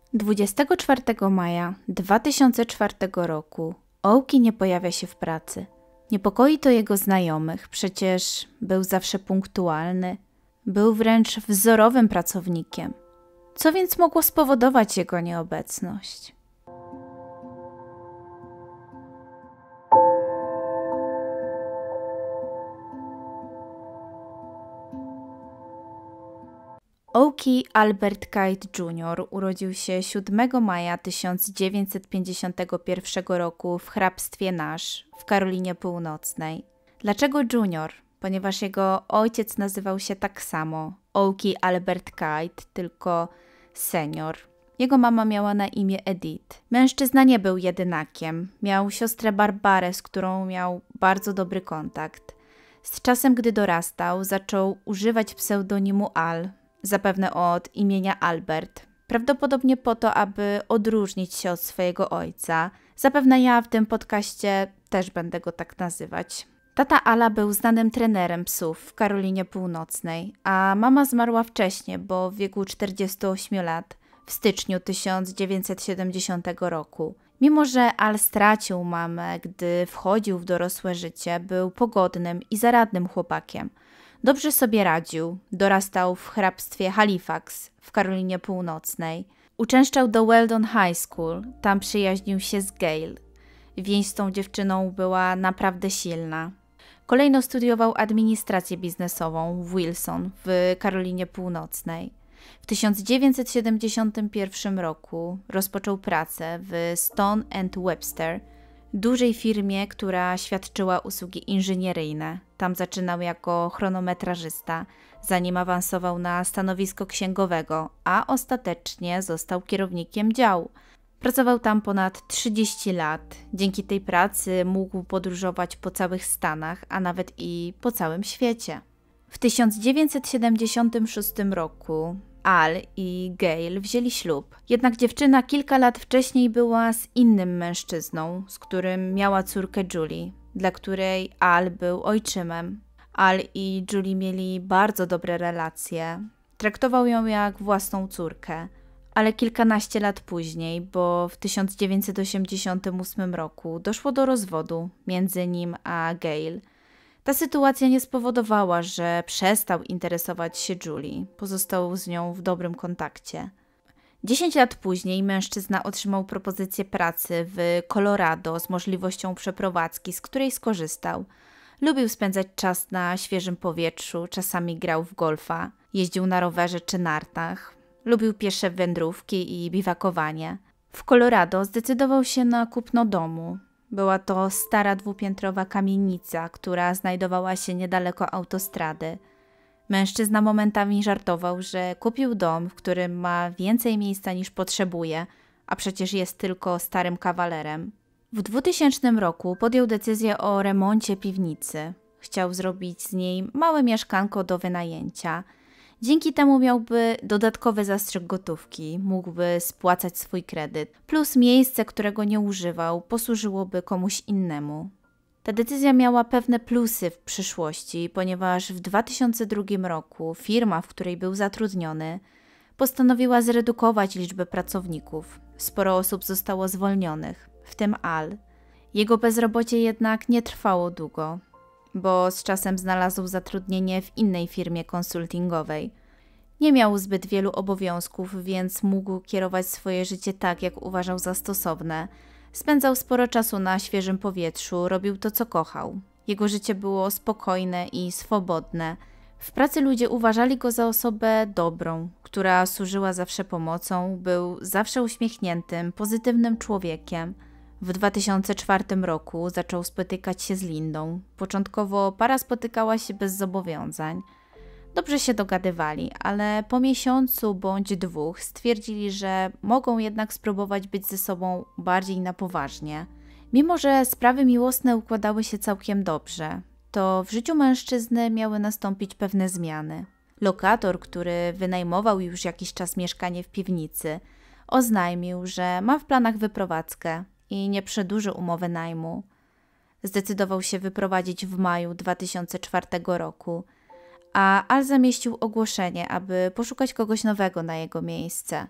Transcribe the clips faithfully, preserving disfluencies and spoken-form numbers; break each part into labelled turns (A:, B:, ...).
A: dwudziestego czwartego maja dwa tysiące czwartego roku Oki nie pojawia się w pracy. Niepokoi to jego znajomych, przecież był zawsze punktualny, był wręcz wzorowym pracownikiem. Co więc mogło spowodować jego nieobecność? Oki Albert Kite junior urodził się siódmego maja tysiąc dziewięćset pięćdziesiątego pierwszego roku w hrabstwie Nash w Karolinie Północnej. Dlaczego junior? Ponieważ jego ojciec nazywał się tak samo, Oki Albert Kite, tylko senior. Jego mama miała na imię Edith. Mężczyzna nie był jedynakiem. Miał siostrę Barbarę, z którą miał bardzo dobry kontakt. Z czasem, gdy dorastał, zaczął używać pseudonimu Al, zapewne od imienia Albert, prawdopodobnie po to, aby odróżnić się od swojego ojca. Zapewne ja w tym podcaście też będę go tak nazywać. Tata Ala był znanym trenerem psów w Karolinie Północnej, a mama zmarła wcześnie, bo w wieku czterdziestu ośmiu lat, w styczniu tysiąc dziewięćset siedemdziesiątego roku. Mimo że Al stracił mamę, gdy wchodził w dorosłe życie, był pogodnym i zaradnym chłopakiem. Dobrze sobie radził, dorastał w hrabstwie Halifax w Karolinie Północnej. Uczęszczał do Weldon High School, tam przyjaźnił się z Gail. Więź z tą dziewczyną była naprawdę silna. Kolejno studiował administrację biznesową w Wilson w Karolinie Północnej. W tysiąc dziewięćset siedemdziesiątym pierwszym roku rozpoczął pracę w Stone and Webster, dużej firmie, która świadczyła usługi inżynieryjne. Tam zaczynał jako chronometrażysta, zanim awansował na stanowisko księgowego, a ostatecznie został kierownikiem działu. Pracował tam ponad trzydzieści lat. Dzięki tej pracy mógł podróżować po całych Stanach, a nawet i po całym świecie. W tysiąc dziewięćset siedemdziesiątym szóstym roku Al i Gail wzięli ślub. Jednak dziewczyna kilka lat wcześniej była z innym mężczyzną, z którym miała córkę Julie, dla której Al był ojczymem. Al i Julie mieli bardzo dobre relacje. Traktował ją jak własną córkę. Ale kilkanaście lat później, bo w tysiąc dziewięćset osiemdziesiątym ósmym roku doszło do rozwodu między nim a Gail. Ta sytuacja nie spowodowała, że przestał interesować się Julie. Pozostał z nią w dobrym kontakcie. Dziesięć lat później mężczyzna otrzymał propozycję pracy w Colorado z możliwością przeprowadzki, z której skorzystał. Lubił spędzać czas na świeżym powietrzu, czasami grał w golfa, jeździł na rowerze czy nartach. Lubił piesze wędrówki i biwakowanie. W Colorado zdecydował się na kupno domu. Była to stara dwupiętrowa kamienica, która znajdowała się niedaleko autostrady. Mężczyzna momentami żartował, że kupił dom, w którym ma więcej miejsca niż potrzebuje, a przecież jest tylko starym kawalerem. W dwutysięcznym roku podjął decyzję o remoncie piwnicy. Chciał zrobić z niej małe mieszkanko do wynajęcia. Dzięki temu miałby dodatkowy zastrzyk gotówki, mógłby spłacać swój kredyt, plus miejsce, którego nie używał, posłużyłoby komuś innemu. Ta decyzja miała pewne plusy w przyszłości, ponieważ w dwa tysiące drugim roku firma, w której był zatrudniony, postanowiła zredukować liczbę pracowników. Sporo osób zostało zwolnionych, w tym Al. Jego bezrobocie jednak nie trwało długo, bo z czasem znalazł zatrudnienie w innej firmie konsultingowej. Nie miał zbyt wielu obowiązków, więc mógł kierować swoje życie tak, jak uważał za stosowne. Spędzał sporo czasu na świeżym powietrzu, robił to, co kochał. Jego życie było spokojne i swobodne. W pracy ludzie uważali go za osobę dobrą, która służyła zawsze pomocą, był zawsze uśmiechniętym, pozytywnym człowiekiem. W dwa tysiące czwartym roku zaczął spotykać się z Lindą. Początkowo para spotykała się bez zobowiązań. Dobrze się dogadywali, ale po miesiącu bądź dwóch stwierdzili, że mogą jednak spróbować być ze sobą bardziej na poważnie. Mimo że sprawy miłosne układały się całkiem dobrze, to w życiu mężczyzny miały nastąpić pewne zmiany. Lokator, który wynajmował już jakiś czas mieszkanie w piwnicy, oznajmił, że ma w planach wyprowadzkę i nie przedłuży umowy najmu. Zdecydował się wyprowadzić w maju dwa tysiące czwartego roku, a Al zamieścił ogłoszenie, aby poszukać kogoś nowego na jego miejsce.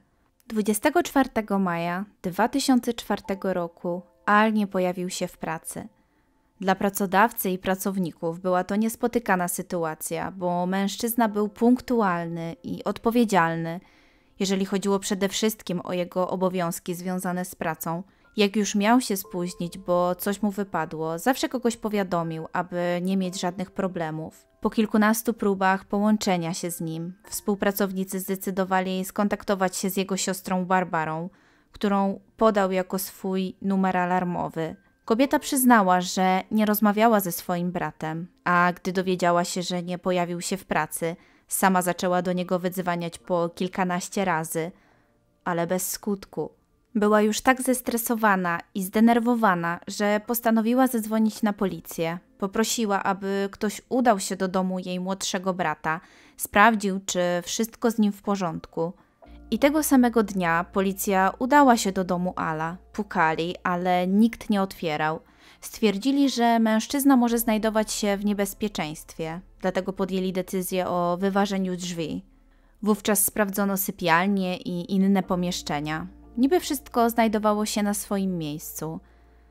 A: dwudziestego czwartego maja dwa tysiące czwartego roku Al nie pojawił się w pracy. Dla pracodawcy i pracowników była to niespotykana sytuacja, bo mężczyzna był punktualny i odpowiedzialny, jeżeli chodziło przede wszystkim o jego obowiązki związane z pracą. Jak już miał się spóźnić, bo coś mu wypadło, zawsze kogoś powiadomił, aby nie mieć żadnych problemów. Po kilkunastu próbach połączenia się z nim, współpracownicy zdecydowali skontaktować się z jego siostrą Barbarą, którą podał jako swój numer alarmowy. Kobieta przyznała, że nie rozmawiała ze swoim bratem, a gdy dowiedziała się, że nie pojawił się w pracy, sama zaczęła do niego wydzwaniać po kilkanaście razy, ale bez skutku. Była już tak zestresowana i zdenerwowana, że postanowiła zadzwonić na policję. Poprosiła, aby ktoś udał się do domu jej młodszego brata, sprawdził, czy wszystko z nim w porządku. I tego samego dnia policja udała się do domu Ala. Pukali, ale nikt nie otwierał. Stwierdzili, że mężczyzna może znajdować się w niebezpieczeństwie, dlatego podjęli decyzję o wyważeniu drzwi. Wówczas sprawdzono sypialnie i inne pomieszczenia. Niby wszystko znajdowało się na swoim miejscu,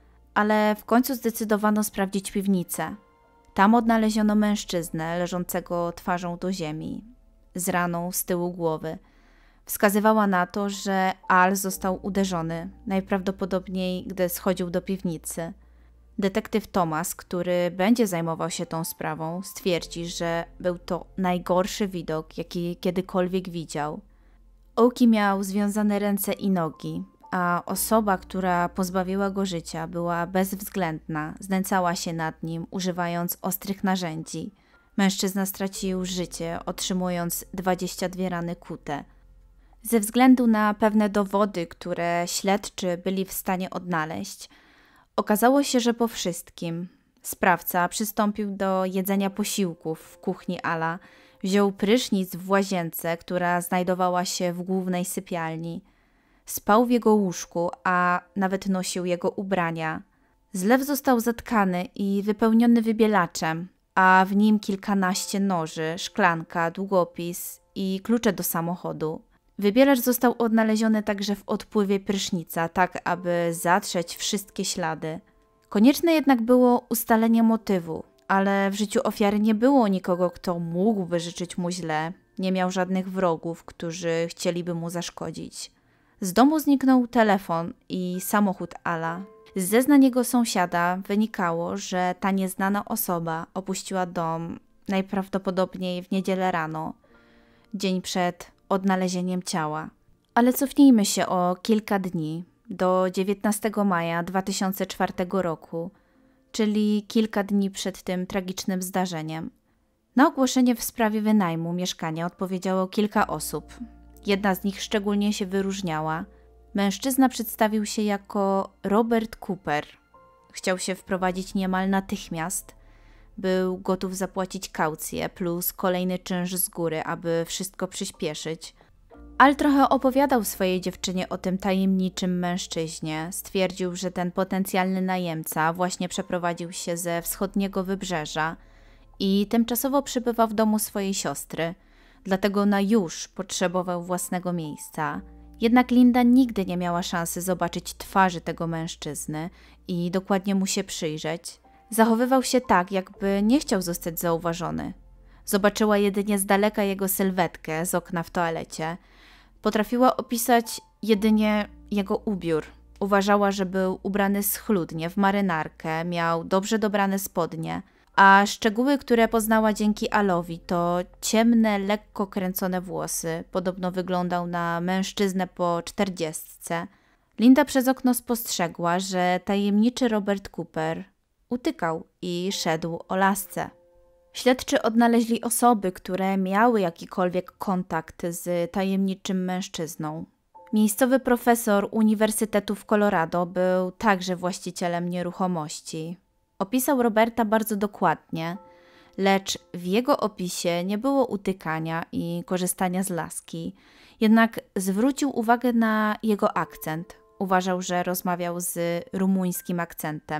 A: ale w końcu zdecydowano sprawdzić piwnicę. Tam odnaleziono mężczyznę leżącego twarzą do ziemi, z raną z tyłu głowy. Wskazywała na to, że Al został uderzony, najprawdopodobniej gdy schodził do piwnicy. Detektyw Thomas, który będzie zajmował się tą sprawą, stwierdzi, że był to najgorszy widok, jaki kiedykolwiek widział. Oki miał związane ręce i nogi, a osoba, która pozbawiła go życia, była bezwzględna, znęcała się nad nim, używając ostrych narzędzi. Mężczyzna stracił życie, otrzymując dwadzieścia dwie rany kute. Ze względu na pewne dowody, które śledczy byli w stanie odnaleźć, okazało się, że po wszystkim sprawca przystąpił do jedzenia posiłków w kuchni Ala, wziął prysznic w łazience, która znajdowała się w głównej sypialni. Spał w jego łóżku, a nawet nosił jego ubrania. Zlew został zatkany i wypełniony wybielaczem, a w nim kilkanaście noży, szklanka, długopis i klucze do samochodu. Wybielacz został odnaleziony także w odpływie prysznica, tak aby zatrzeć wszystkie ślady. Konieczne jednak było ustalenie motywu, ale w życiu ofiary nie było nikogo, kto mógłby życzyć mu źle. Nie miał żadnych wrogów, którzy chcieliby mu zaszkodzić. Z domu zniknął telefon i samochód Ala. Z zeznań jego sąsiada wynikało, że ta nieznana osoba opuściła dom najprawdopodobniej w niedzielę rano, dzień przed odnalezieniem ciała. Ale cofnijmy się o kilka dni, do dziewiętnastego maja dwa tysiące czwartego roku, czyli kilka dni przed tym tragicznym zdarzeniem. Na ogłoszenie w sprawie wynajmu mieszkania odpowiedziało kilka osób. Jedna z nich szczególnie się wyróżniała. Mężczyzna przedstawił się jako Robert Cooper. Chciał się wprowadzić niemal natychmiast. Był gotów zapłacić kaucję plus kolejny czynsz z góry, aby wszystko przyspieszyć. Al trochę opowiadał swojej dziewczynie o tym tajemniczym mężczyźnie. Stwierdził, że ten potencjalny najemca właśnie przeprowadził się ze wschodniego wybrzeża i tymczasowo przybywa w domu swojej siostry. Dlatego na już potrzebował własnego miejsca. Jednak Linda nigdy nie miała szansy zobaczyć twarzy tego mężczyzny i dokładnie mu się przyjrzeć. Zachowywał się tak, jakby nie chciał zostać zauważony. Zobaczyła jedynie z daleka jego sylwetkę z okna w toalecie. Potrafiła opisać jedynie jego ubiór. Uważała, że był ubrany schludnie, w marynarkę, miał dobrze dobrane spodnie, a szczegóły, które poznała dzięki Alowi, to ciemne, lekko kręcone włosy. Podobno wyglądał na mężczyznę po czterdziestce. Linda przez okno spostrzegła, że tajemniczy Robert Cooper utykał i szedł o lasce. Śledczy odnaleźli osoby, które miały jakikolwiek kontakt z tajemniczym mężczyzną. Miejscowy profesor Uniwersytetu w Colorado był także właścicielem nieruchomości. Opisał Roberta bardzo dokładnie, lecz w jego opisie nie było utykania i korzystania z laski. Jednak zwrócił uwagę na jego akcent. Uważał, że rozmawiał z rumuńskim akcentem.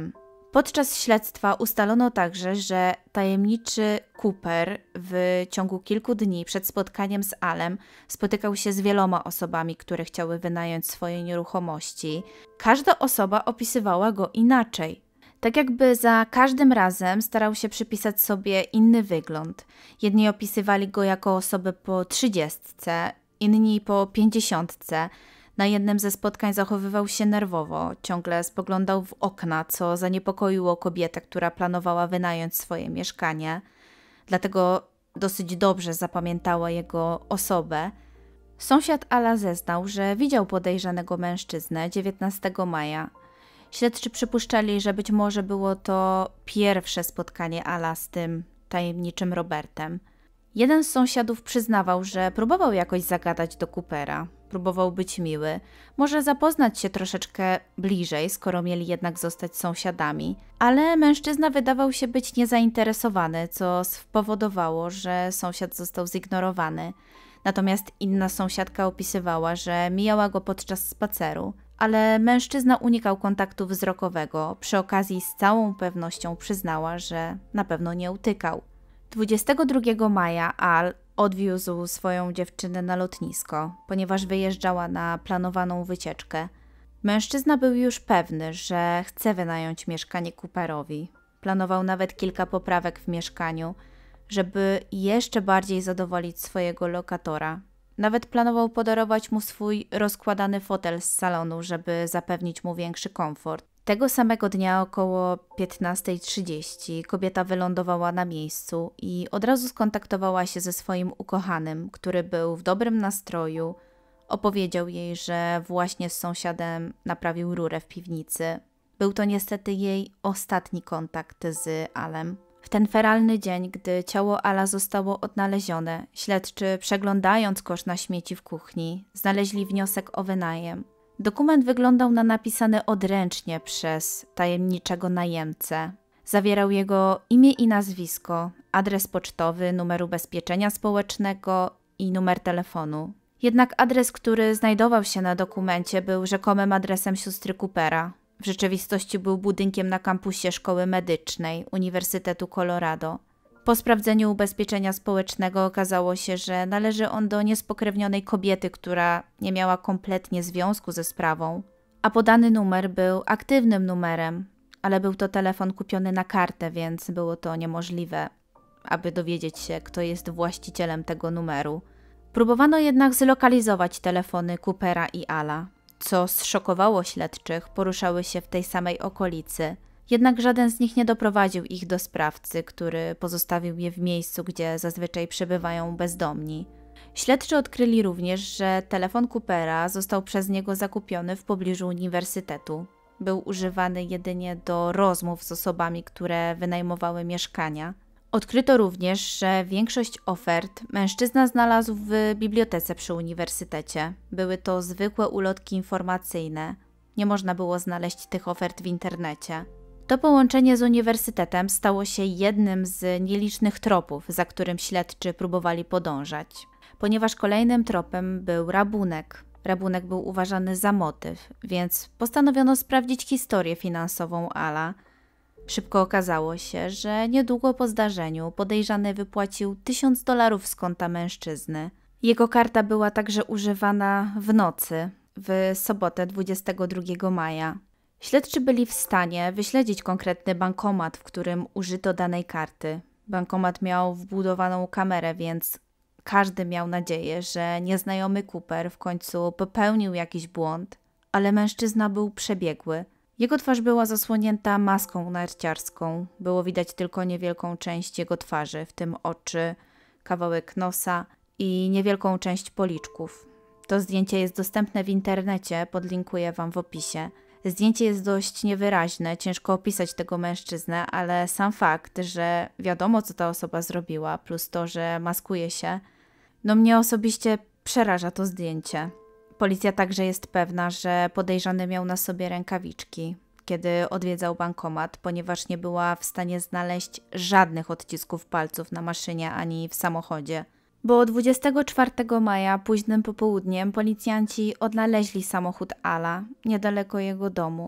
A: Podczas śledztwa ustalono także, że tajemniczy Cooper w ciągu kilku dni przed spotkaniem z Alem spotykał się z wieloma osobami, które chciały wynająć swoje nieruchomości. Każda osoba opisywała go inaczej. Tak jakby za każdym razem starał się przypisać sobie inny wygląd. Jedni opisywali go jako osobę po trzydziestce, inni po pięćdziesiątce. Na jednym ze spotkań zachowywał się nerwowo, ciągle spoglądał w okna, co zaniepokoiło kobietę, która planowała wynająć swoje mieszkanie. Dlatego dosyć dobrze zapamiętała jego osobę. Sąsiad Ala zeznał, że widział podejrzanego mężczyznę dziewiętnastego maja. Śledczy przypuszczali, że być może było to pierwsze spotkanie Ala z tym tajemniczym Robertem. Jeden z sąsiadów przyznawał, że próbował jakoś zagadać do Coopera. Próbował być miły, może zapoznać się troszeczkę bliżej, skoro mieli jednak zostać sąsiadami, ale mężczyzna wydawał się być niezainteresowany, co spowodowało, że sąsiad został zignorowany. Natomiast inna sąsiadka opisywała, że mijała go podczas spaceru, ale mężczyzna unikał kontaktu wzrokowego. Przy okazji z całą pewnością przyznała, że na pewno nie utykał. dwudziestego drugiego maja Al odwiózł swoją dziewczynę na lotnisko, ponieważ wyjeżdżała na planowaną wycieczkę. Mężczyzna był już pewny, że chce wynająć mieszkanie Cooperowi. Planował nawet kilka poprawek w mieszkaniu, żeby jeszcze bardziej zadowolić swojego lokatora. Nawet planował podarować mu swój rozkładany fotel z salonu, żeby zapewnić mu większy komfort. Tego samego dnia około piętnasta trzydzieści kobieta wylądowała na miejscu i od razu skontaktowała się ze swoim ukochanym, który był w dobrym nastroju. Opowiedział jej, że właśnie z sąsiadem naprawił rurę w piwnicy. Był to niestety jej ostatni kontakt z Alem. W ten feralny dzień, gdy ciało Ala zostało odnalezione, śledczy, przeglądając kosz na śmieci w kuchni, znaleźli wniosek o wynajem. Dokument wyglądał na napisany odręcznie przez tajemniczego najemcę. Zawierał jego imię i nazwisko, adres pocztowy, numer ubezpieczenia społecznego i numer telefonu. Jednak adres, który znajdował się na dokumencie, był rzekomym adresem siostry Coopera. W rzeczywistości był budynkiem na kampusie szkoły medycznej Uniwersytetu Colorado. Po sprawdzeniu ubezpieczenia społecznego okazało się, że należy on do niespokrewnionej kobiety, która nie miała kompletnie związku ze sprawą. A podany numer był aktywnym numerem, ale był to telefon kupiony na kartę, więc było to niemożliwe, aby dowiedzieć się, kto jest właścicielem tego numeru. Próbowano jednak zlokalizować telefony Coopera i Ala. Co zszokowało śledczych, poruszały się w tej samej okolicy. Jednak żaden z nich nie doprowadził ich do sprawcy, który pozostawił je w miejscu, gdzie zazwyczaj przebywają bezdomni. Śledczy odkryli również, że telefon Coopera został przez niego zakupiony w pobliżu uniwersytetu. Był używany jedynie do rozmów z osobami, które wynajmowały mieszkania. Odkryto również, że większość ofert mężczyzna znalazł w bibliotece przy uniwersytecie. Były to zwykłe ulotki informacyjne. Nie można było znaleźć tych ofert w internecie. To połączenie z uniwersytetem stało się jednym z nielicznych tropów, za którym śledczy próbowali podążać. Ponieważ kolejnym tropem był rabunek. Rabunek był uważany za motyw, więc postanowiono sprawdzić historię finansową Ala. Szybko okazało się, że niedługo po zdarzeniu podejrzany wypłacił tysiąc dolarów z konta mężczyzny. Jego karta była także używana w nocy, w sobotę dwudziestego drugiego maja. Śledczy byli w stanie wyśledzić konkretny bankomat, w którym użyto danej karty. Bankomat miał wbudowaną kamerę, więc każdy miał nadzieję, że nieznajomy Cooper w końcu popełnił jakiś błąd, ale mężczyzna był przebiegły. Jego twarz była zasłonięta maską narciarską. Było widać tylko niewielką część jego twarzy, w tym oczy, kawałek nosa i niewielką część policzków. To zdjęcie jest dostępne w internecie, podlinkuję wam w opisie. Zdjęcie jest dość niewyraźne, ciężko opisać tego mężczyznę, ale sam fakt, że wiadomo, co ta osoba zrobiła, plus to, że maskuje się, no mnie osobiście przeraża to zdjęcie. Policja także jest pewna, że podejrzany miał na sobie rękawiczki, kiedy odwiedzał bankomat, ponieważ nie była w stanie znaleźć żadnych odcisków palców na maszynie ani w samochodzie. Bo dwudziestego czwartego maja późnym popołudniem policjanci odnaleźli samochód Ala niedaleko jego domu.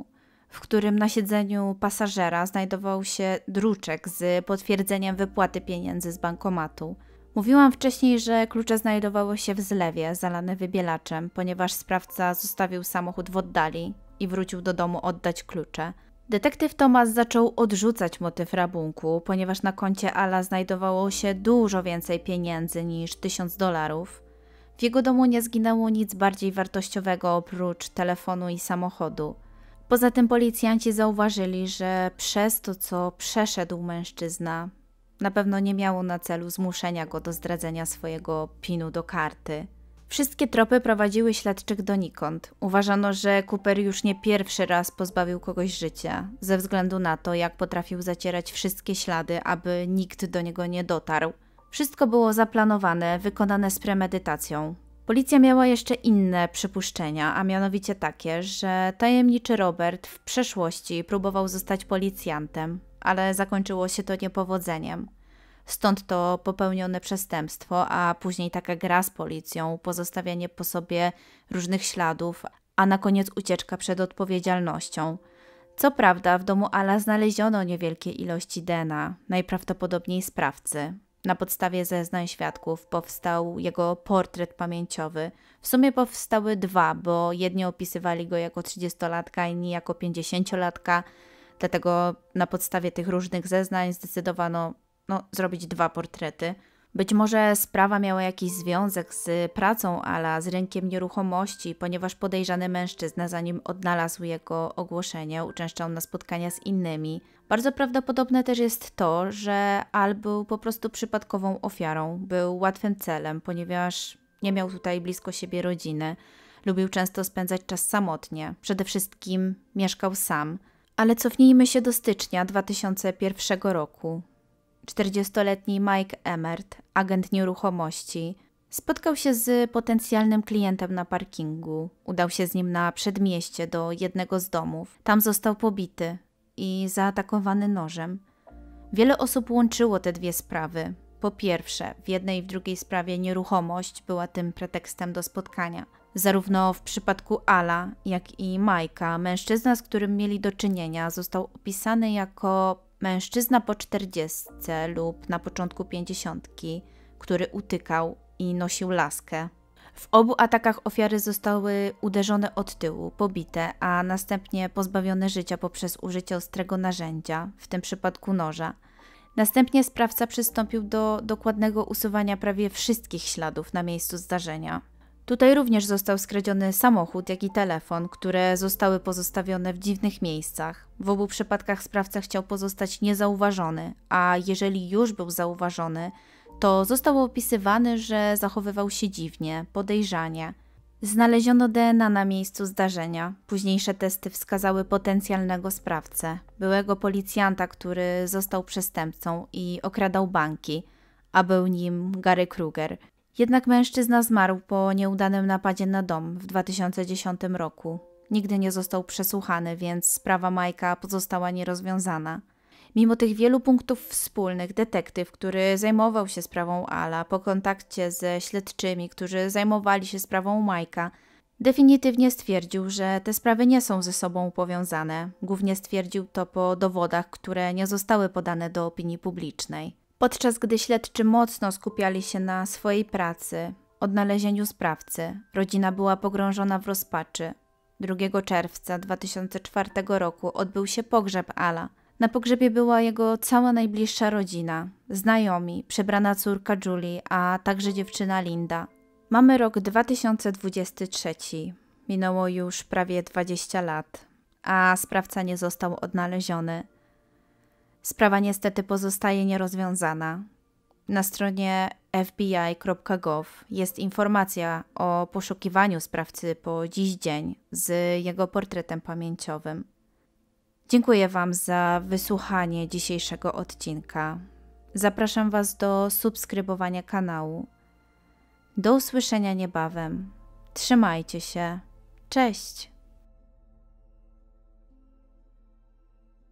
A: w którym na siedzeniu pasażera znajdował się druczek z potwierdzeniem wypłaty pieniędzy z bankomatu. Mówiłam wcześniej, że klucze znajdowały się w zlewie zalane wybielaczem, ponieważ sprawca zostawił samochód w oddali i wrócił do domu oddać klucze. Detektyw Thomas zaczął odrzucać motyw rabunku, ponieważ na koncie Ala znajdowało się dużo więcej pieniędzy niż tysiąc dolarów. W jego domu nie zginęło nic bardziej wartościowego oprócz telefonu i samochodu. Poza tym policjanci zauważyli, że przez to, co przeszedł mężczyzna, na pewno nie miało na celu zmuszenia go do zdradzenia swojego pinu do karty. Wszystkie tropy prowadziły śledczych donikąd. Uważano, że Cooper już nie pierwszy raz pozbawił kogoś życia, ze względu na to, jak potrafił zacierać wszystkie ślady, aby nikt do niego nie dotarł. Wszystko było zaplanowane, wykonane z premedytacją. Policja miała jeszcze inne przypuszczenia, a mianowicie takie, że tajemniczy Robert w przeszłości próbował zostać policjantem, ale zakończyło się to niepowodzeniem. Stąd to popełnione przestępstwo, a później taka gra z policją, pozostawianie po sobie różnych śladów, a na koniec ucieczka przed odpowiedzialnością. Co prawda w domu Ala znaleziono niewielkie ilości D N A, najprawdopodobniej sprawcy. Na podstawie zeznań świadków powstał jego portret pamięciowy. W sumie powstały dwa, bo jedni opisywali go jako trzydziestolatka, inni jako pięćdziesięciolatka. Dlatego na podstawie tych różnych zeznań zdecydowano no, zrobić dwa portrety. Być może sprawa miała jakiś związek z pracą Ala, z rynkiem nieruchomości, ponieważ podejrzany mężczyzna, zanim odnalazł jego ogłoszenie, uczęszczał na spotkania z innymi. Bardzo prawdopodobne też jest to, że Al był po prostu przypadkową ofiarą, był łatwym celem, ponieważ nie miał tutaj blisko siebie rodziny. Lubił często spędzać czas samotnie, przede wszystkim mieszkał sam. Ale cofnijmy się do stycznia dwa tysiące pierwszego roku. czterdziestoletni Mike Emmert, agent nieruchomości, spotkał się z potencjalnym klientem na parkingu. Udał się z nim na przedmieście do jednego z domów. Tam został pobity i zaatakowany nożem. Wiele osób łączyło te dwie sprawy. Po pierwsze, w jednej i w drugiej sprawie nieruchomość była tym pretekstem do spotkania. Zarówno w przypadku Ala, jak i Mike'a, mężczyzna, z którym mieli do czynienia, został opisany jako mężczyzna po czterdziestce lub na początku pięćdziesiątki, który utykał i nosił laskę. W obu atakach ofiary zostały uderzone od tyłu, pobite, a następnie pozbawione życia poprzez użycie ostrego narzędzia, w tym przypadku noża. Następnie sprawca przystąpił do dokładnego usuwania prawie wszystkich śladów na miejscu zdarzenia. Tutaj również został skradziony samochód, jak i telefon, które zostały pozostawione w dziwnych miejscach. W obu przypadkach sprawca chciał pozostać niezauważony, a jeżeli już był zauważony, to został opisywany, że zachowywał się dziwnie, podejrzanie. Znaleziono D N A na miejscu zdarzenia. Późniejsze testy wskazały potencjalnego sprawcę, byłego policjanta, który został przestępcą i okradał banki, a był nim Gary Kruger. Jednak mężczyzna zmarł po nieudanym napadzie na dom w dwa tysiące dziesiątym roku. Nigdy nie został przesłuchany, więc sprawa Mike'a pozostała nierozwiązana. Mimo tych wielu punktów wspólnych, detektyw, który zajmował się sprawą Ala, po kontakcie ze śledczymi, którzy zajmowali się sprawą Mike'a, definitywnie stwierdził, że te sprawy nie są ze sobą powiązane. Głównie stwierdził to po dowodach, które nie zostały podane do opinii publicznej. Podczas gdy śledczy mocno skupiali się na swojej pracy, odnalezieniu sprawcy, rodzina była pogrążona w rozpaczy. drugiego czerwca dwa tysiące czwartego roku odbył się pogrzeb Ala. Na pogrzebie była jego cała najbliższa rodzina, znajomi, przebrana córka Julie, a także dziewczyna Linda. Mamy rok dwa tysiące dwudziesty trzeci. Minęło już prawie dwadzieścia lat, a sprawca nie został odnaleziony. Sprawa niestety pozostaje nierozwiązana. Na stronie f b i kropka gov jest informacja o poszukiwaniu sprawcy po dziś dzień z jego portretem pamięciowym. Dziękuję Wam za wysłuchanie dzisiejszego odcinka. Zapraszam Was do subskrybowania kanału. Do usłyszenia niebawem. Trzymajcie się. Cześć!